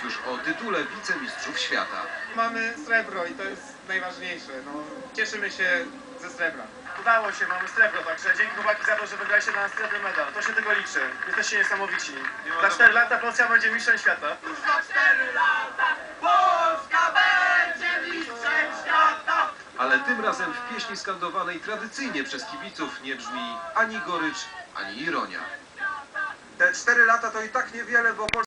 już o tytule wicemistrzów świata. Mamy srebro i to jest najważniejsze. No, cieszymy się ze srebra. Udało się, mamy srebro, także dzięki chłopaki za to, że wygraliście na srebrny medal. To się tylko liczy. Jesteście niesamowici. Za 4 lata Polska będzie mistrzem świata. Już za 4 lata Polska będzie mistrzem świata. Ale tym razem w pieśni skandowanej tradycyjnie przez kibiców nie brzmi ani gorycz, ani ironia. Te 4 lata to i tak niewiele, bo